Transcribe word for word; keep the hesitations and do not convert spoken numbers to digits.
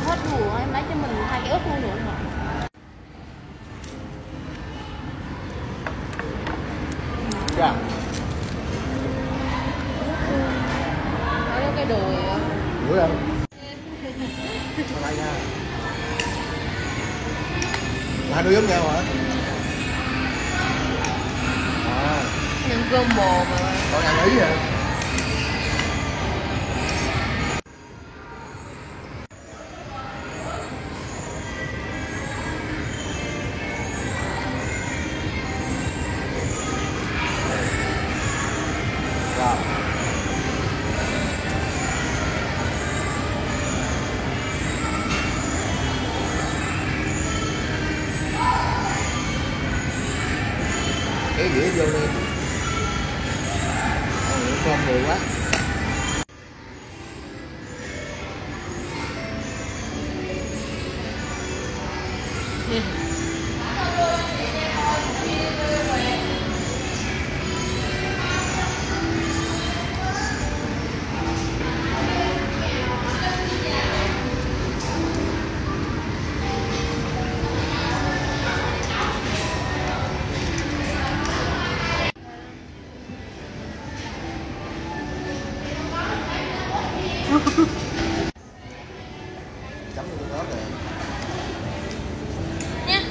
hết rùa em lấy cho mình hai cái ớt luôn nữa mà. Dạ. Lấy cái đùi á. Đuổi không? Đây nha. Hai đứa giống nhau hả? À. Nhân cơm bò mà. Còn ăn ý vậy? Rồi. Cái dĩa vô đi. Con mùi quá. Chấm vô ớt rồi. Nha.